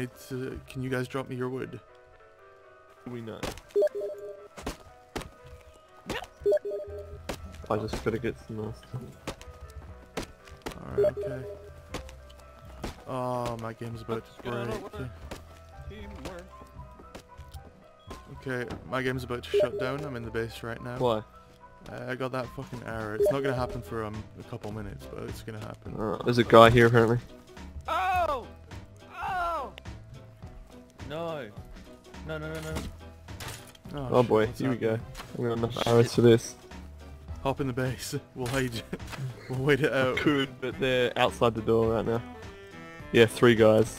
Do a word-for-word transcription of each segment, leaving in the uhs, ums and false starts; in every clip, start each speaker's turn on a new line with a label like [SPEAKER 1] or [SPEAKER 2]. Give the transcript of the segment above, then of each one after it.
[SPEAKER 1] need to... Can you guys drop me your wood?
[SPEAKER 2] We know. I just gotta get some more stuff.
[SPEAKER 1] Alright, okay. Oh, my game's about to break. Okay, my game's about to shut down. I'm in the base right now.
[SPEAKER 2] Why?
[SPEAKER 1] Uh, I got that fucking error. It's not gonna happen for um, a couple minutes, but it's gonna happen.
[SPEAKER 2] Uh, there's a guy here apparently.
[SPEAKER 3] Oh! Oh! No. No, no, no, no.
[SPEAKER 1] Oh,
[SPEAKER 2] Oh
[SPEAKER 1] shit,
[SPEAKER 2] boy,
[SPEAKER 1] what's
[SPEAKER 2] here we go.
[SPEAKER 1] happening?
[SPEAKER 2] I'm gonna have enough
[SPEAKER 1] Shit.
[SPEAKER 2] arrows for this.
[SPEAKER 1] Hop in the base. We'll hide you. We'll wait it out.
[SPEAKER 2] Could, but they're outside the door right now. Yeah, three guys.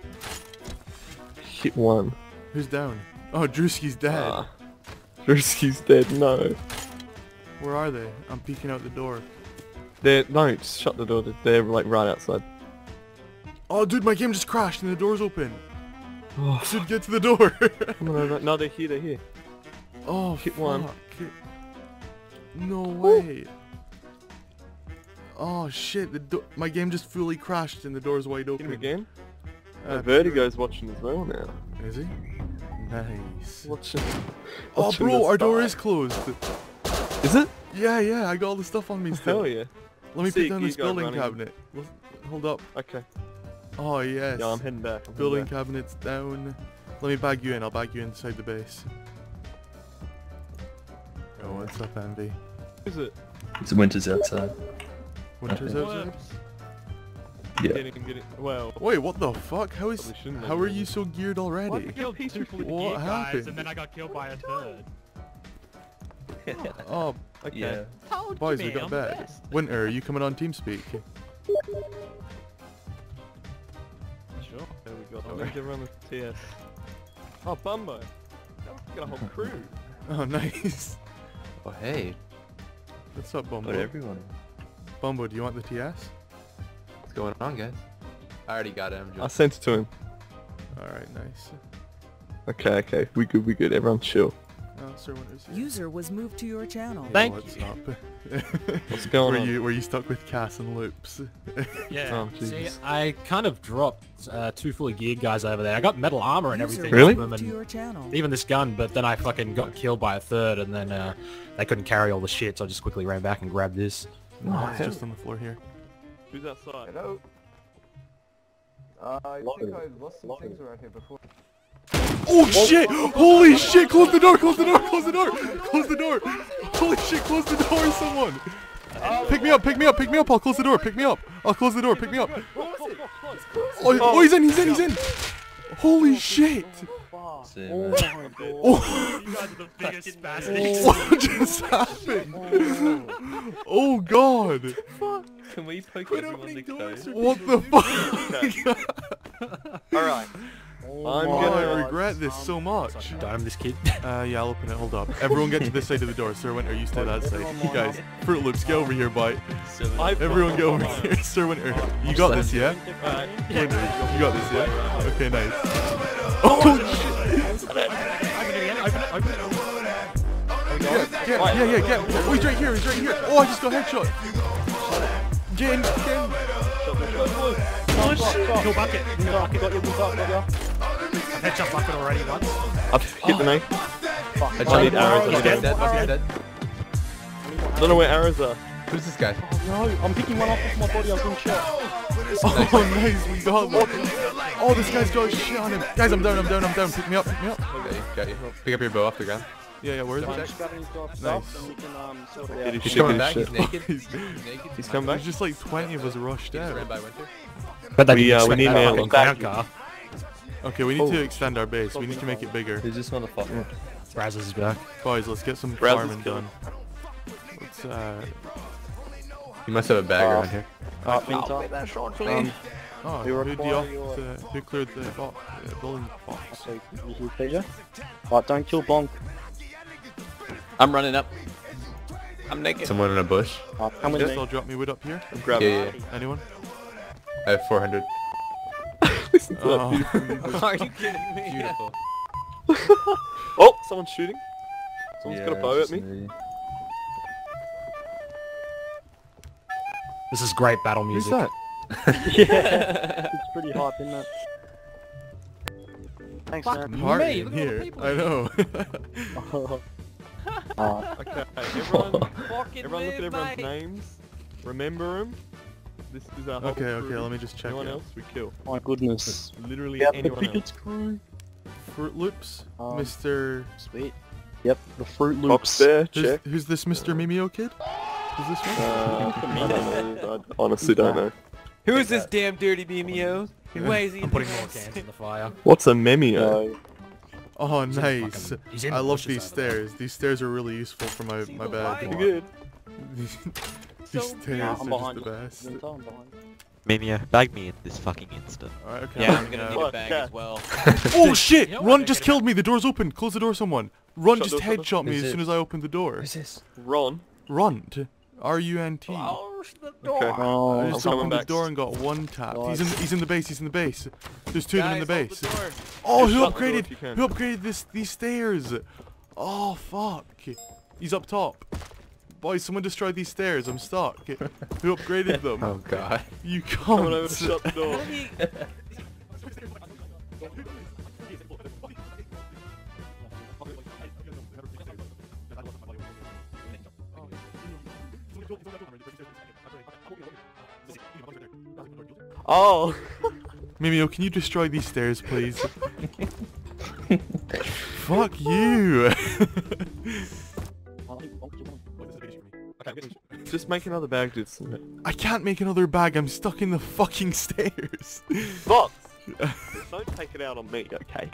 [SPEAKER 2] Hit one.
[SPEAKER 1] Who's down? Oh, Drewski's dead.
[SPEAKER 2] Ah. Drewski's dead, no.
[SPEAKER 1] Where are they? I'm peeking out the door.
[SPEAKER 2] They're, no, just shut the door, they're like right outside.
[SPEAKER 1] Oh, dude, my game just crashed and the door's open.
[SPEAKER 2] Oh,
[SPEAKER 1] Dude, get to the door.
[SPEAKER 2] come on, over. No, they're here, they're here.
[SPEAKER 1] Oh,
[SPEAKER 2] Hit one.
[SPEAKER 1] fuck. No way. Oh shit, the do my game just fully crashed and the door's wide
[SPEAKER 2] Hit
[SPEAKER 1] open.
[SPEAKER 2] him again.
[SPEAKER 1] Uh,
[SPEAKER 2] Uh, Vertigo's watching as well now.
[SPEAKER 1] Is he? Nice.
[SPEAKER 2] Watching.
[SPEAKER 1] Oh
[SPEAKER 2] watching
[SPEAKER 1] bro,
[SPEAKER 2] the
[SPEAKER 1] our door
[SPEAKER 2] sky.
[SPEAKER 1] is closed.
[SPEAKER 2] Is it?
[SPEAKER 1] Yeah, yeah, I got all the stuff on me still.
[SPEAKER 2] Hell yeah.
[SPEAKER 1] Let me
[SPEAKER 2] Sick,
[SPEAKER 1] put down
[SPEAKER 2] you
[SPEAKER 1] this
[SPEAKER 2] go
[SPEAKER 1] building
[SPEAKER 2] running.
[SPEAKER 1] cabinet. Let's- Hold up.
[SPEAKER 2] Okay.
[SPEAKER 1] Oh yes.
[SPEAKER 2] Yeah, I'm heading back. I'm heading
[SPEAKER 1] Building
[SPEAKER 2] back.
[SPEAKER 1] cabinets down. Let me bag you in. I'll bag you inside the base. Oh, what's up, Envy?
[SPEAKER 2] Is it?
[SPEAKER 4] It's winter's outside.
[SPEAKER 1] Winter's
[SPEAKER 4] Okay.
[SPEAKER 1] outside?
[SPEAKER 4] Yeah.
[SPEAKER 2] Getting, getting, well.
[SPEAKER 1] Wait, what the fuck? How is?
[SPEAKER 2] Probably shouldn't
[SPEAKER 1] How
[SPEAKER 2] have
[SPEAKER 1] are
[SPEAKER 2] done
[SPEAKER 1] you
[SPEAKER 2] that.
[SPEAKER 1] so geared already?
[SPEAKER 3] I killed two fully
[SPEAKER 1] What
[SPEAKER 3] geared guys,
[SPEAKER 1] happened?
[SPEAKER 3] and then I got killed by a third.
[SPEAKER 1] Oh,
[SPEAKER 2] Okay.
[SPEAKER 4] Yeah.
[SPEAKER 3] Told
[SPEAKER 1] boys,
[SPEAKER 3] you,
[SPEAKER 1] we got
[SPEAKER 3] I'm the
[SPEAKER 1] bad.
[SPEAKER 3] best.
[SPEAKER 1] Winter, are you coming on TeamSpeak?
[SPEAKER 2] Sure. There we go. I'm gonna get around the T S. Oh, Bumbo. We got a whole crew.
[SPEAKER 1] Oh, nice.
[SPEAKER 4] Oh hey,
[SPEAKER 1] What's up, Bumbo?
[SPEAKER 4] what everyone?
[SPEAKER 1] Bumbo, do you want the T S?
[SPEAKER 4] What's going on, guys? I already got him.
[SPEAKER 2] I sent it to him.
[SPEAKER 1] Alright, nice.
[SPEAKER 2] Okay, okay. We good, we good. Everyone chill.
[SPEAKER 1] Oh, Sir Winter's here.
[SPEAKER 5] User was moved to your channel.
[SPEAKER 1] Yeah,
[SPEAKER 3] Thank
[SPEAKER 1] what's
[SPEAKER 3] you.
[SPEAKER 1] up?
[SPEAKER 2] What's going
[SPEAKER 1] were
[SPEAKER 2] on?
[SPEAKER 1] you were you stuck with Cass and Loops?
[SPEAKER 3] Yeah.
[SPEAKER 2] Oh,
[SPEAKER 3] See,
[SPEAKER 2] Jesus.
[SPEAKER 3] I kind of dropped uh, two fully geared guys over there. I got metal armor and
[SPEAKER 5] User
[SPEAKER 3] everything.
[SPEAKER 5] was
[SPEAKER 2] Really?
[SPEAKER 3] off them
[SPEAKER 5] moved to
[SPEAKER 3] and
[SPEAKER 5] your channel.
[SPEAKER 3] even this gun, but then I fucking got killed by a third, and then uh, they couldn't carry all the shit, so I just quickly ran back and grabbed this.
[SPEAKER 1] Oh, it's just on the floor here.
[SPEAKER 2] Who's outside?
[SPEAKER 6] Hello. Uh, I
[SPEAKER 2] Hello.
[SPEAKER 6] think I lost some things around here before.
[SPEAKER 1] Oh shit! Holy shit! Close the door! Close the door! Close the door! Close the door! Holy shit! Close the door, someone! Pick me up! Pick me up! Pick me up! I'll close the door! Pick me up! I'll close the door! Pick me up! Oh, oh he's in! He's in! He's in! Holy shit!
[SPEAKER 4] Same, uh,
[SPEAKER 1] Oh,
[SPEAKER 3] You guys are the biggest bastards.
[SPEAKER 1] what just happened? Oh god!
[SPEAKER 4] Can we poke
[SPEAKER 1] Quit
[SPEAKER 4] everyone
[SPEAKER 1] opening
[SPEAKER 4] the
[SPEAKER 1] doors.
[SPEAKER 4] code?
[SPEAKER 1] What the fuck?
[SPEAKER 2] Alright. I'm
[SPEAKER 1] Oh,
[SPEAKER 2] gonna...
[SPEAKER 1] I regret this so much.
[SPEAKER 3] Dime this kid.
[SPEAKER 1] Uh, yeah, I'll open it. Hold up. Everyone get to this side of the door. Sir Winter, you stay that side. You guys, Fruit Loops, get over here, boy.
[SPEAKER 4] So many-
[SPEAKER 2] I've
[SPEAKER 1] Everyone get over here. Sir Winter, you got this, yeah?
[SPEAKER 2] Alright.
[SPEAKER 1] Winter, you got this, yeah? Okay, nice. Oh, shit!
[SPEAKER 3] Open it again, open it, open it.
[SPEAKER 1] Yeah, get, yeah, yeah, get. Oh, he's right here, he's right here. Oh, I just got headshot. Get in, get in.
[SPEAKER 3] Kill bucket. Kill bucket. I've headshot bucket already once.
[SPEAKER 2] I've hit the knife. I need arrows.
[SPEAKER 4] He's
[SPEAKER 2] I
[SPEAKER 4] dead, dead, Bucky's dead.
[SPEAKER 2] don't know where arrows are.
[SPEAKER 4] Who's this guy?
[SPEAKER 2] I'm picking one up off my body. I've been shot.
[SPEAKER 1] Oh, nice, we got one. Oh, this guy's got shit on him. Guys, I'm down, I'm down, I'm down. Pick me up, pick me up.
[SPEAKER 4] Okay, got you. Pick up your bow off the ground.
[SPEAKER 1] Yeah, yeah, where is it? Nice.
[SPEAKER 2] Get his
[SPEAKER 4] He's
[SPEAKER 2] shit,
[SPEAKER 4] coming
[SPEAKER 2] get
[SPEAKER 4] back.
[SPEAKER 2] his
[SPEAKER 4] He's
[SPEAKER 2] shit.
[SPEAKER 4] naked. He's naked.
[SPEAKER 2] He's come back.
[SPEAKER 1] There's just like twenty of us rushed
[SPEAKER 4] He's
[SPEAKER 1] out.
[SPEAKER 4] red by winter.
[SPEAKER 3] But they
[SPEAKER 2] We,
[SPEAKER 3] didn't
[SPEAKER 2] uh, we
[SPEAKER 3] expect
[SPEAKER 2] need
[SPEAKER 3] that
[SPEAKER 2] mail.
[SPEAKER 3] fucking clown car.
[SPEAKER 1] Okay, we need
[SPEAKER 2] Oh.
[SPEAKER 1] to extend our base. We need to make it bigger.
[SPEAKER 4] Who's this motherfucker?
[SPEAKER 3] Brazzers is back.
[SPEAKER 1] Boys, let's get some
[SPEAKER 2] Brazzers
[SPEAKER 1] farming
[SPEAKER 2] kill
[SPEAKER 1] done. Let's, uh...
[SPEAKER 4] You must have a bag around here.
[SPEAKER 1] Um, oh, who, do you, uh, who cleared the box, uh, building box?
[SPEAKER 7] Right, don't kill Bonk.
[SPEAKER 8] I'm running up. I'm naked.
[SPEAKER 4] Someone in a bush.
[SPEAKER 7] Uh, come with
[SPEAKER 1] Yes,
[SPEAKER 7] me.
[SPEAKER 1] I'll drop me wood up here.
[SPEAKER 2] Grab
[SPEAKER 4] Yeah,
[SPEAKER 2] it.
[SPEAKER 4] yeah.
[SPEAKER 1] Anyone?
[SPEAKER 4] I have four hundred.
[SPEAKER 2] Listen to that
[SPEAKER 1] Oh.
[SPEAKER 2] beautiful music.
[SPEAKER 8] Are you kidding me?
[SPEAKER 4] Beautiful.
[SPEAKER 2] Oh, someone's shooting. Someone's got a bow at me.
[SPEAKER 3] This is great battle
[SPEAKER 2] Who's
[SPEAKER 3] music.
[SPEAKER 2] that?
[SPEAKER 7] Yeah, it's pretty hype, isn't it? Thanks,
[SPEAKER 3] Fuck
[SPEAKER 7] man.
[SPEAKER 1] Party
[SPEAKER 3] me,
[SPEAKER 1] in
[SPEAKER 3] look at all the
[SPEAKER 1] here.
[SPEAKER 3] people
[SPEAKER 1] I
[SPEAKER 3] in
[SPEAKER 1] know.
[SPEAKER 7] uh,
[SPEAKER 2] Okay, everyone,
[SPEAKER 8] Fucking
[SPEAKER 2] everyone look at
[SPEAKER 8] move,
[SPEAKER 2] everyone's
[SPEAKER 8] mate.
[SPEAKER 2] names. Remember them. This is our whole
[SPEAKER 1] Okay, okay,
[SPEAKER 2] crew.
[SPEAKER 1] let me just check
[SPEAKER 2] Anyone
[SPEAKER 1] it.
[SPEAKER 2] else, we kill.
[SPEAKER 7] my goodness.
[SPEAKER 2] Literally
[SPEAKER 7] Yeah, the
[SPEAKER 2] anyone else.
[SPEAKER 7] cricket's crew.
[SPEAKER 1] Fruit Loops,
[SPEAKER 7] Um,
[SPEAKER 1] Mister
[SPEAKER 7] Sweet. Yep, the Fruit
[SPEAKER 2] Up
[SPEAKER 7] Loops.
[SPEAKER 2] there,
[SPEAKER 1] Who's,
[SPEAKER 2] check.
[SPEAKER 1] who's this Mister Mimeo kid? Who's this one?
[SPEAKER 2] Uh, I don't know. I honestly don't know.
[SPEAKER 8] Who is this damn dirty Mimeo? And why is he
[SPEAKER 3] I'm
[SPEAKER 8] in
[SPEAKER 3] putting
[SPEAKER 8] the
[SPEAKER 3] more
[SPEAKER 8] house?
[SPEAKER 3] cans in the fire.
[SPEAKER 2] What's a memeo?
[SPEAKER 7] No.
[SPEAKER 1] Oh,
[SPEAKER 3] He's in the
[SPEAKER 1] nice.
[SPEAKER 3] fucking- he's in
[SPEAKER 1] I
[SPEAKER 3] the
[SPEAKER 1] love
[SPEAKER 3] bushes
[SPEAKER 1] these
[SPEAKER 3] over there.
[SPEAKER 1] stairs. These stairs are really useful for my, my bed.
[SPEAKER 2] You good?
[SPEAKER 1] These,
[SPEAKER 8] So
[SPEAKER 1] these stairs
[SPEAKER 7] Nah,
[SPEAKER 1] are
[SPEAKER 7] I'm
[SPEAKER 1] just
[SPEAKER 7] behind
[SPEAKER 1] the
[SPEAKER 7] you.
[SPEAKER 1] best.
[SPEAKER 7] Winter, I'm behind.
[SPEAKER 5] Mimeo, bag me in this fucking instant.
[SPEAKER 1] Alright, okay.
[SPEAKER 8] Yeah, I'm gonna need
[SPEAKER 1] yeah.
[SPEAKER 8] a bag as well.
[SPEAKER 1] Oh shit!
[SPEAKER 3] You know what?
[SPEAKER 1] Run
[SPEAKER 3] They're
[SPEAKER 1] just
[SPEAKER 3] gonna-
[SPEAKER 1] killed me. The door's open. Close the door, someone. Run
[SPEAKER 2] Shut
[SPEAKER 1] just
[SPEAKER 2] door, shut door.
[SPEAKER 1] headshot me
[SPEAKER 3] Who's
[SPEAKER 1] as
[SPEAKER 3] it?
[SPEAKER 1] soon as I open the door.
[SPEAKER 3] Who's this?
[SPEAKER 2] Ron.
[SPEAKER 1] Runt. R U N T. I
[SPEAKER 8] Close the
[SPEAKER 2] Okay.
[SPEAKER 8] door.
[SPEAKER 7] Oh,
[SPEAKER 1] just
[SPEAKER 2] I'm coming
[SPEAKER 1] opened the
[SPEAKER 2] back.
[SPEAKER 1] door and got one tap.
[SPEAKER 7] God.
[SPEAKER 1] He's in. He's in the base. He's in the base. There's two of them in the
[SPEAKER 8] Guys,
[SPEAKER 1] base.
[SPEAKER 8] hold the door.
[SPEAKER 1] Oh,
[SPEAKER 2] Just
[SPEAKER 1] who
[SPEAKER 2] shut the door
[SPEAKER 1] upgraded?
[SPEAKER 2] if you can.
[SPEAKER 1] Who upgraded this? These stairs? Oh fuck! He's up top. Boys, someone destroyed these stairs. I'm stuck. Who upgraded them?
[SPEAKER 4] Oh god.
[SPEAKER 1] You
[SPEAKER 2] Coming over to
[SPEAKER 1] can't.
[SPEAKER 2] shut the door. Oh.
[SPEAKER 1] Mimeo, can you destroy these stairs, please? Fuck you!
[SPEAKER 2] Just make another bag, dude.
[SPEAKER 1] I can't make another bag. I'm stuck in the fucking stairs.
[SPEAKER 2] Fox! Don't take it out on me, okay?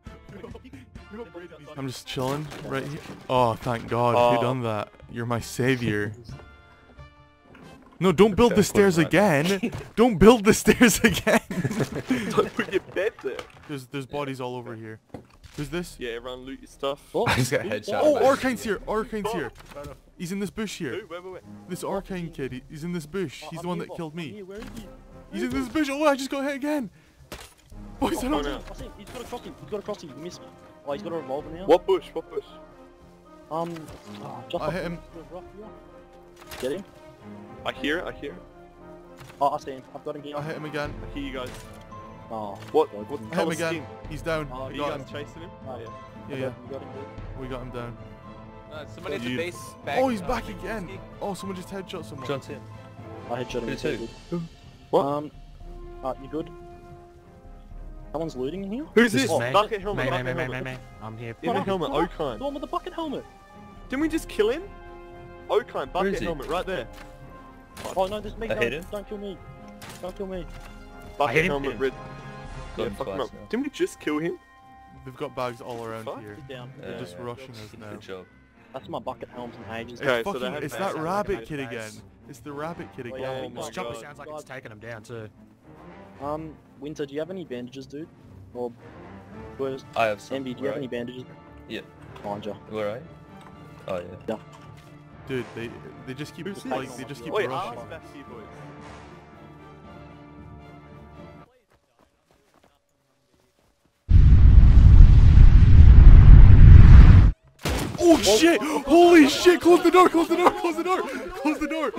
[SPEAKER 1] I'm just chilling right here. Oh, thank God.
[SPEAKER 2] Oh.
[SPEAKER 1] Who done that? You're my savior. No, don't build the
[SPEAKER 4] Okay,
[SPEAKER 1] stairs
[SPEAKER 4] point
[SPEAKER 1] again. Don't build the stairs again.
[SPEAKER 2] Don't put your bed there.
[SPEAKER 1] There's there's bodies all over here. Who's this?
[SPEAKER 2] Yeah, everyone loot your stuff.
[SPEAKER 4] I just got a headshot.
[SPEAKER 1] Oh,
[SPEAKER 4] back.
[SPEAKER 1] Arcane's here. Arcane's here. He's in this bush here.
[SPEAKER 2] Who? Where, where, where?
[SPEAKER 1] This Arcane kid. he- He's in this bush. He's the one that killed me.
[SPEAKER 7] Where is he?
[SPEAKER 1] He's in this bush. Oh, I just got hit again. Boys, I
[SPEAKER 2] Oh,
[SPEAKER 1] don't.
[SPEAKER 2] no.
[SPEAKER 7] I see him. He's got a crossing. He's got a crossing. You missed me. Oh, he's got a revolver now.
[SPEAKER 2] What bush? What bush?
[SPEAKER 7] Um, just
[SPEAKER 1] I
[SPEAKER 7] up
[SPEAKER 1] hit him.
[SPEAKER 7] to the rock here. Get him.
[SPEAKER 2] I hear it, I hear it.
[SPEAKER 7] Oh, I see him. I've got him here.
[SPEAKER 1] I hit him again.
[SPEAKER 2] I hear you guys.
[SPEAKER 7] Oh,
[SPEAKER 2] What?
[SPEAKER 7] God.
[SPEAKER 2] What
[SPEAKER 1] I hit him
[SPEAKER 2] colour
[SPEAKER 1] again.
[SPEAKER 2] skin?
[SPEAKER 1] He's down.
[SPEAKER 7] Oh,
[SPEAKER 2] Are
[SPEAKER 1] We
[SPEAKER 2] you
[SPEAKER 1] got
[SPEAKER 2] guys
[SPEAKER 1] him.
[SPEAKER 2] chasing him?
[SPEAKER 7] Oh,
[SPEAKER 2] yeah.
[SPEAKER 1] Yeah,
[SPEAKER 7] Okay,
[SPEAKER 1] yeah.
[SPEAKER 7] you got him good.
[SPEAKER 1] We got him down.
[SPEAKER 8] Uh, somebody at the
[SPEAKER 1] You-
[SPEAKER 8] base back.
[SPEAKER 1] Oh, he's
[SPEAKER 8] uh,
[SPEAKER 1] back
[SPEAKER 8] whiskey.
[SPEAKER 1] again. Oh, someone just headshot someone.
[SPEAKER 4] John's here.
[SPEAKER 7] I headshot him.
[SPEAKER 4] Who
[SPEAKER 7] he's
[SPEAKER 4] too?
[SPEAKER 7] good.
[SPEAKER 2] What?
[SPEAKER 7] Um, uh, you good? Someone's looting in here?
[SPEAKER 2] Who's
[SPEAKER 3] This
[SPEAKER 2] this?
[SPEAKER 3] is me.
[SPEAKER 2] Bucket helmet,
[SPEAKER 3] May, may,
[SPEAKER 2] bucket
[SPEAKER 3] may, may,
[SPEAKER 2] helmet.
[SPEAKER 3] may, may. I'm here.
[SPEAKER 2] In the
[SPEAKER 7] Oh,
[SPEAKER 2] helmet,
[SPEAKER 7] the one-
[SPEAKER 2] Okine.
[SPEAKER 7] The one with the bucket helmet.
[SPEAKER 2] Didn't we just kill him? Okine,
[SPEAKER 4] is
[SPEAKER 2] bucket
[SPEAKER 4] he?
[SPEAKER 2] helmet, right there.
[SPEAKER 7] Oh no, this is me.
[SPEAKER 4] I
[SPEAKER 7] Don't,
[SPEAKER 4] hit him.
[SPEAKER 7] don't kill me. Don't kill me.
[SPEAKER 2] Bucket
[SPEAKER 3] hit him.
[SPEAKER 2] helmet, red.
[SPEAKER 4] Got
[SPEAKER 2] Yeah,
[SPEAKER 4] him
[SPEAKER 2] fuck him
[SPEAKER 4] twice
[SPEAKER 2] up.
[SPEAKER 4] now.
[SPEAKER 2] Didn't we just kill him?
[SPEAKER 1] They've got bags all around
[SPEAKER 2] Fuck.
[SPEAKER 1] here.
[SPEAKER 7] Sit down.
[SPEAKER 1] They're
[SPEAKER 4] Yeah,
[SPEAKER 1] just
[SPEAKER 4] yeah.
[SPEAKER 1] rushing us now.
[SPEAKER 4] Good job.
[SPEAKER 7] That's my bucket helms and ages.
[SPEAKER 2] Okay,
[SPEAKER 1] It's,
[SPEAKER 2] so they
[SPEAKER 1] fucking,
[SPEAKER 2] have
[SPEAKER 1] it's
[SPEAKER 2] bags
[SPEAKER 1] that
[SPEAKER 2] out
[SPEAKER 1] rabbit
[SPEAKER 3] there.
[SPEAKER 1] kid
[SPEAKER 3] Bags.
[SPEAKER 1] again. It's the rabbit kid
[SPEAKER 7] Oh,
[SPEAKER 1] again.
[SPEAKER 7] yeah,
[SPEAKER 2] Oh my
[SPEAKER 3] This chopper
[SPEAKER 2] God.
[SPEAKER 3] sounds like it's taking him down too.
[SPEAKER 7] Um, Winter, do you have any bandages, dude? Or, where's
[SPEAKER 4] I have some.
[SPEAKER 7] Envy? Do you have
[SPEAKER 4] Where
[SPEAKER 7] any bandages?
[SPEAKER 4] Yeah.
[SPEAKER 7] Behind you.
[SPEAKER 4] Where are you? Oh yeah.
[SPEAKER 1] Dude, they they just keep
[SPEAKER 2] Who's
[SPEAKER 1] like
[SPEAKER 2] this?
[SPEAKER 1] they just keep
[SPEAKER 2] Wait,
[SPEAKER 1] rushing.
[SPEAKER 2] Alex back here, boys.
[SPEAKER 1] Oh shit! Holy shit! Close the door! Close the door! Close the door! Close the door!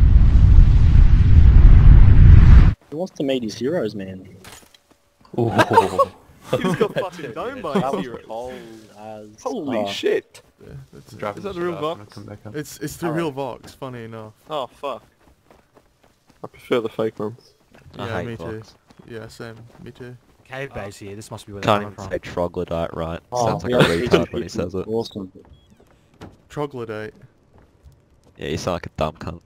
[SPEAKER 7] He wants to meet his heroes, man.
[SPEAKER 4] Oh.
[SPEAKER 2] He just got fucking domed by
[SPEAKER 7] That
[SPEAKER 2] his
[SPEAKER 7] was
[SPEAKER 2] heroes.
[SPEAKER 7] cold as...
[SPEAKER 2] Holy
[SPEAKER 7] uh,
[SPEAKER 2] shit.
[SPEAKER 1] Yeah, that's
[SPEAKER 4] Drop
[SPEAKER 2] Is that
[SPEAKER 4] the
[SPEAKER 2] the real
[SPEAKER 4] shit off and
[SPEAKER 2] Vox?
[SPEAKER 4] I'll come back up.
[SPEAKER 1] It's it's the real Vox. Funny enough.
[SPEAKER 2] Oh, fuck. I prefer the fake ones.
[SPEAKER 5] I
[SPEAKER 1] Yeah,
[SPEAKER 5] hate
[SPEAKER 1] me too.
[SPEAKER 5] Vox.
[SPEAKER 1] Yeah, same. Me too.
[SPEAKER 3] Cave base here. This must be where they're
[SPEAKER 5] Can't
[SPEAKER 3] coming
[SPEAKER 5] even
[SPEAKER 3] from.
[SPEAKER 5] say troglodyte right.
[SPEAKER 7] Oh,
[SPEAKER 5] Sounds like
[SPEAKER 7] yeah,
[SPEAKER 5] a
[SPEAKER 7] it's-
[SPEAKER 5] retard when he says it.
[SPEAKER 7] Awesome.
[SPEAKER 1] Troglodyte.
[SPEAKER 5] Yeah, you sound like a dumb cunt.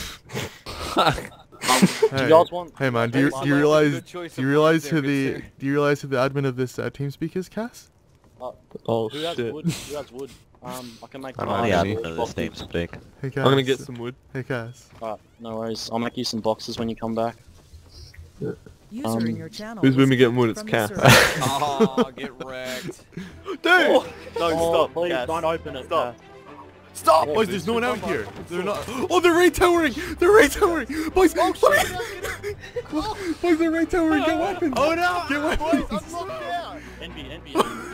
[SPEAKER 7] Do
[SPEAKER 1] Hey,
[SPEAKER 7] you guys want...
[SPEAKER 1] hey man, do you,
[SPEAKER 8] That's
[SPEAKER 1] do you
[SPEAKER 8] a
[SPEAKER 1] realize
[SPEAKER 8] good choice
[SPEAKER 1] do you
[SPEAKER 8] of
[SPEAKER 1] realize
[SPEAKER 8] words
[SPEAKER 1] who
[SPEAKER 8] there,
[SPEAKER 1] the
[SPEAKER 8] good sir.
[SPEAKER 1] do you realize who the admin of this uh, TeamSpeak is, Cass?
[SPEAKER 2] Oh,
[SPEAKER 7] Who has
[SPEAKER 2] shit.
[SPEAKER 7] wood? Who has wood? Um, I can make...
[SPEAKER 2] I don't
[SPEAKER 5] I'm
[SPEAKER 2] know
[SPEAKER 5] the
[SPEAKER 2] any.
[SPEAKER 5] admin of this team speak.
[SPEAKER 1] Hey Cass.
[SPEAKER 2] I'm gonna get some wood.
[SPEAKER 1] Hey Cass.
[SPEAKER 7] Alright, no worries. I'll make you some boxes when you come back.
[SPEAKER 9] User
[SPEAKER 7] Um,
[SPEAKER 9] in your channel.
[SPEAKER 2] who's with me
[SPEAKER 9] was
[SPEAKER 2] getting wood?
[SPEAKER 9] kicked
[SPEAKER 2] It's
[SPEAKER 9] from the
[SPEAKER 2] Cass.
[SPEAKER 9] server.
[SPEAKER 8] Oh, get wrecked.
[SPEAKER 2] Dude! No,
[SPEAKER 7] Oh,
[SPEAKER 2] stop.
[SPEAKER 7] please,
[SPEAKER 2] Cass.
[SPEAKER 7] don't open it.
[SPEAKER 2] Stop.
[SPEAKER 7] Cass.
[SPEAKER 2] Stop!
[SPEAKER 1] Boys, there's no one out here. They're not. Oh, they're right towering. They're right towering. Boys,
[SPEAKER 2] Oh,
[SPEAKER 1] boys, they're right towering. Get weapons.
[SPEAKER 2] Oh no!
[SPEAKER 1] Get weapons.
[SPEAKER 2] Boys, I'm locked down!
[SPEAKER 7] Envy, envy.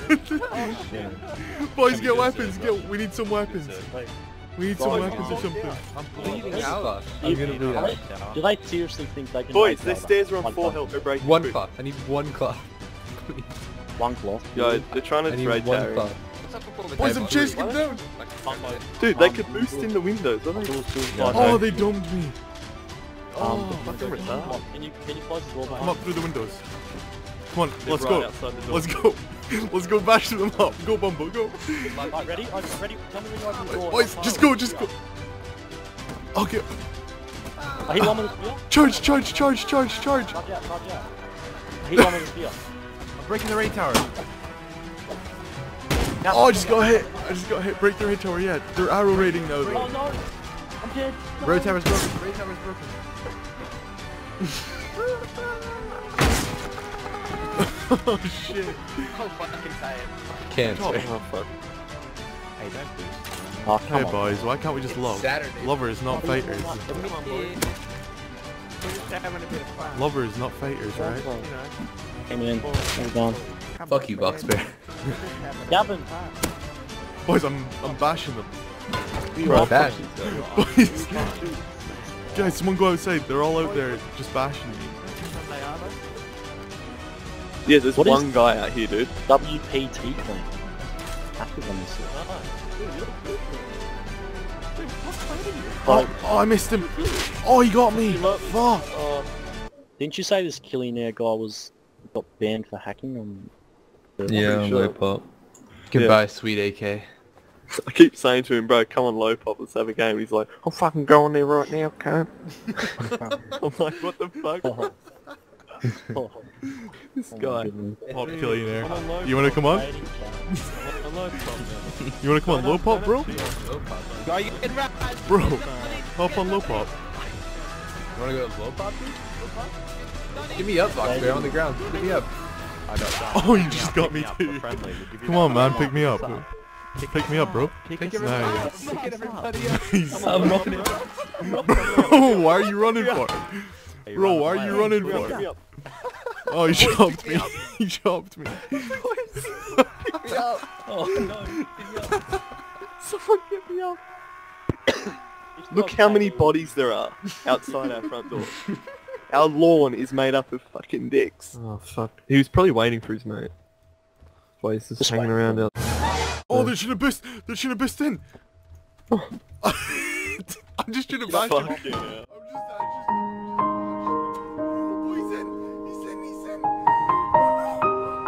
[SPEAKER 1] Boys, get weapons. Get. We need some weapons. We need some
[SPEAKER 7] Boys,
[SPEAKER 1] weapons or something.
[SPEAKER 4] I'm bleeding out.
[SPEAKER 7] Do
[SPEAKER 4] I'm gonna bleed out.
[SPEAKER 7] Do they seriously think they can
[SPEAKER 2] Boys,
[SPEAKER 7] make
[SPEAKER 2] their
[SPEAKER 7] that?
[SPEAKER 2] stairs are on
[SPEAKER 7] One
[SPEAKER 2] four
[SPEAKER 7] club.
[SPEAKER 2] health. They're breaking
[SPEAKER 4] One
[SPEAKER 2] through.
[SPEAKER 4] cloth. I need one cloth.
[SPEAKER 7] One one cloth.
[SPEAKER 2] Yo, they're trying
[SPEAKER 4] I
[SPEAKER 2] to
[SPEAKER 4] need
[SPEAKER 2] trade
[SPEAKER 4] one
[SPEAKER 2] Terry.
[SPEAKER 4] thought.
[SPEAKER 1] Boys, I'm chasing him down.
[SPEAKER 2] Dude, they could boost in the windows, don't they?
[SPEAKER 1] Oh, they domed me.
[SPEAKER 7] Um,
[SPEAKER 2] fucking retarded.
[SPEAKER 7] come on, can you can you close the door
[SPEAKER 1] Come
[SPEAKER 7] behind
[SPEAKER 1] up through the windows. Come on,
[SPEAKER 2] They're
[SPEAKER 1] let's
[SPEAKER 2] right
[SPEAKER 1] go.
[SPEAKER 2] outside the door.
[SPEAKER 1] Let's go. Let's go bash them up. Go, Bumbo, go.
[SPEAKER 7] Alright, ready? I'm ready. Tell me when you open the door.
[SPEAKER 1] Boys, just go, just go. Okay.
[SPEAKER 7] I hit one with a spear.
[SPEAKER 1] Charge, charge, charge, charge, charge.
[SPEAKER 7] Charge out, charge out. I hit one with a spear.
[SPEAKER 3] I'm breaking the raid tower.
[SPEAKER 1] Oh, I just got hit. I just got hit. Break their hit tower, yeah. They're arrow raiding now,
[SPEAKER 7] Oh
[SPEAKER 1] though.
[SPEAKER 7] no! I'm dead.
[SPEAKER 3] Raid tower's broken. Raid tower's broken.
[SPEAKER 1] Oh, shit.
[SPEAKER 4] Can't.
[SPEAKER 1] Oh,
[SPEAKER 2] fuck.
[SPEAKER 3] Hey, don't boost.
[SPEAKER 7] Oh,
[SPEAKER 1] Hey,
[SPEAKER 7] come on.
[SPEAKER 1] boys, why can't we just love?
[SPEAKER 4] Saturday.
[SPEAKER 1] Lovers, not fighters. Lovers, not fighters, right?
[SPEAKER 7] Came in. Hold down.
[SPEAKER 4] Fuck you, Box Bear.
[SPEAKER 7] Gavin!
[SPEAKER 1] Boys, I'm I'm bashing them.
[SPEAKER 4] Right back.
[SPEAKER 1] Boys, guys, someone go outside. They're all out there just bashing me.
[SPEAKER 2] Yeah, there's
[SPEAKER 7] What is-
[SPEAKER 2] one guy out here, dude.
[SPEAKER 7] W P T clean. Active on this.
[SPEAKER 1] Oh, oh, I missed him. Oh, he got me. Fuck.
[SPEAKER 7] Uh, didn't you say this Killionaire guy was got banned for hacking on?
[SPEAKER 4] Yeah,
[SPEAKER 2] sure.
[SPEAKER 4] low pop. Goodbye, sweet A K.
[SPEAKER 2] I keep saying to him, bro, come on low pop, let's have a game. He's like, I'll fucking go on there right now, cunt. I'm like, what the fuck?
[SPEAKER 7] Oh. Oh.
[SPEAKER 2] This guy.
[SPEAKER 1] Pop Killionaire.
[SPEAKER 2] I'm on low
[SPEAKER 1] You wanna
[SPEAKER 2] pop.
[SPEAKER 1] come on?
[SPEAKER 2] I'm on low pop now.
[SPEAKER 1] You wanna come on low pop, bro?
[SPEAKER 3] Guy, you can rap.
[SPEAKER 1] Bro, hop on low pop.
[SPEAKER 4] You wanna go to low pop, dude? Give me up, Box Bear, on the ground. Give me up.
[SPEAKER 3] I got that.
[SPEAKER 1] Oh, you just got me too. Come on, man, pick me up. Pick me up, bro.
[SPEAKER 3] Pick
[SPEAKER 1] Nice.
[SPEAKER 3] everybody up.
[SPEAKER 1] Nice.
[SPEAKER 4] I'm running.
[SPEAKER 1] Bro, why are you running for? Bro, why are you running
[SPEAKER 2] Pick me
[SPEAKER 1] for?
[SPEAKER 2] up.
[SPEAKER 1] Oh, he chopped me. He chopped me.
[SPEAKER 2] Oh no, pick me up. Someone get me up. Look how many bodies there are outside our front door. Our lawn is made up of fucking dicks. Oh fuck. He was probably waiting for his mate. That's why he's just,
[SPEAKER 7] Just
[SPEAKER 2] hanging
[SPEAKER 7] wait.
[SPEAKER 2] around out.
[SPEAKER 1] Oh, they should have bust. They should have bust in. I'm just trying to bash him.
[SPEAKER 2] Fuck yeah.
[SPEAKER 1] I'm just, I just. Oh, he's in. He's in. He's in. Oh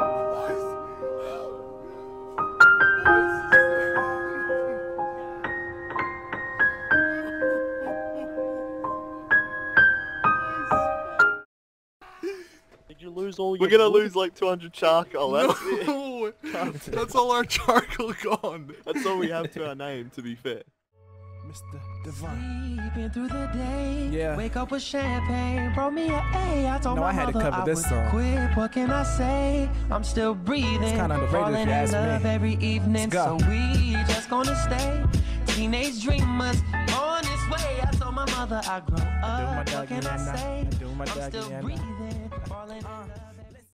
[SPEAKER 7] Did you lose all your
[SPEAKER 2] We're gonna
[SPEAKER 7] wood?
[SPEAKER 2] lose like two hundred charcoal, that's it.
[SPEAKER 1] no. That's all our charcoal gone.
[SPEAKER 2] That's all we have to our name, to be fair.
[SPEAKER 10] Mister Divine.
[SPEAKER 9] Sleeping through the day.
[SPEAKER 10] Yeah.
[SPEAKER 9] Wake up with champagne. Brought me a A. I told
[SPEAKER 10] No,
[SPEAKER 9] my
[SPEAKER 10] I had to
[SPEAKER 9] mother
[SPEAKER 10] cover
[SPEAKER 9] I
[SPEAKER 10] this
[SPEAKER 9] would
[SPEAKER 10] song.
[SPEAKER 9] quit. What can I say? I'm still breathing.
[SPEAKER 10] It's kinda underrated if
[SPEAKER 9] Falling
[SPEAKER 10] you
[SPEAKER 9] in
[SPEAKER 10] ask me.
[SPEAKER 9] love every evening.
[SPEAKER 10] Let's
[SPEAKER 9] So
[SPEAKER 10] go.
[SPEAKER 9] we just gonna stay. Teenage dreamers on this way. I told my mother I grow
[SPEAKER 10] do my
[SPEAKER 9] up. What
[SPEAKER 10] dog
[SPEAKER 9] can I
[SPEAKER 10] Yana.
[SPEAKER 9] say?
[SPEAKER 10] I do my
[SPEAKER 9] I'm
[SPEAKER 10] dog
[SPEAKER 9] still
[SPEAKER 10] Yana.
[SPEAKER 9] breathing. Falling in love.